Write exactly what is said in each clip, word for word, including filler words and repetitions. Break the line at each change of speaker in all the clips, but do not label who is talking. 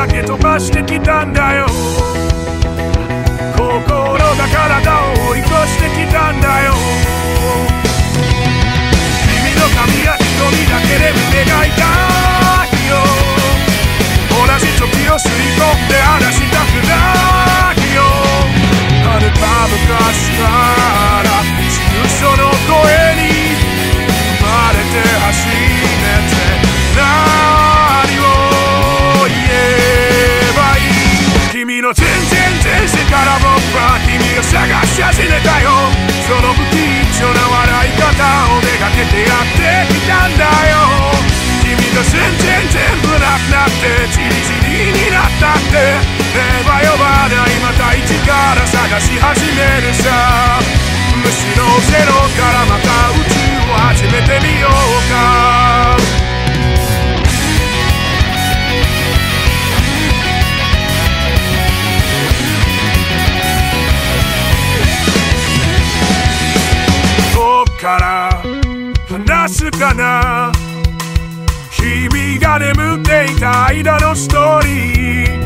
だけ飛ばしてきたんだよ。心が体を追い越してきたんだよ。君の髪や瞳だけで描いた日よ。同じ時を吸い込んで話したくないよ。はるか昔から死ぬその声に生まれて初めて何を言えばいい。君の全然前世から僕は君を探し始めたよ。その不吉祥な笑い方をめがけてやってきたんだよ。君と全然全部なくなってチリチリになったってねば呼ばないまた一から探し始めるさ。むしろゼロからまた宇宙を始めてみようか。どっから話すかな。君が眠っていた間のストーリー。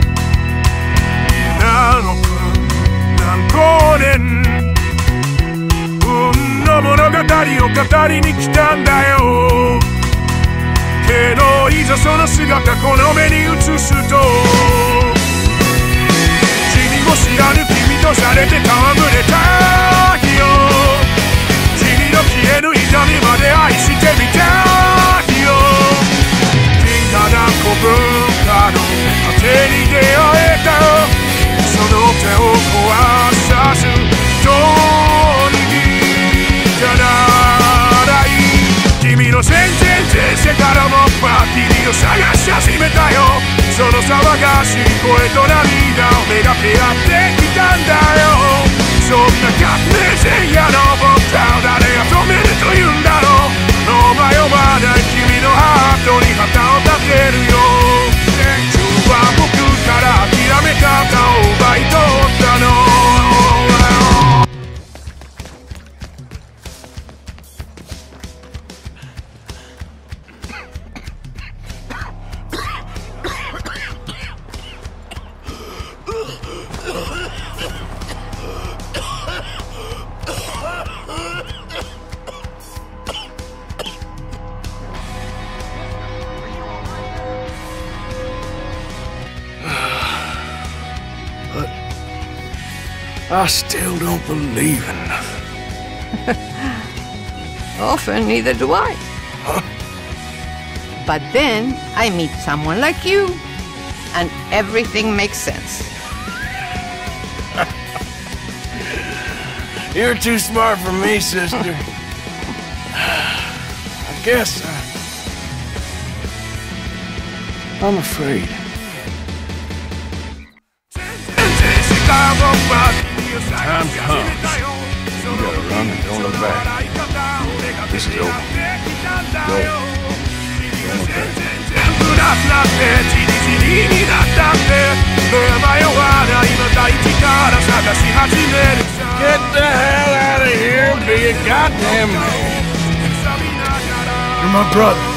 何億何光年運の物語を語りに来たんだよ。けどいざその姿この目に映すと知りも知らぬ君とされて戯れた日よ。地味の消えぬ痛みまで愛してみた日よ。ただ古文化の果てに出会えた。その手を壊さずどうにじゃない。君の全然前世からもパーティーを探し始めたよ。その騒がしい声と涙をめがけ合ってきたんだよ。そんな革命前夜の僕らを誰が止めるというんだろう。お前呼ばない君のハートに旗を立てるよ。天は僕から諦め方を奪い取ったの。
I still don't believe in nothing.
Often, neither do I.
Huh?
But then I meet someone like you, and everything makes sense.
You're too smart for me, sister. I guess I... I'm afraid. Time comes, you gotta run and don't look back. This is over. Go. Don't look back. Get the hell out of here, be a goddamn man.
You're my brother.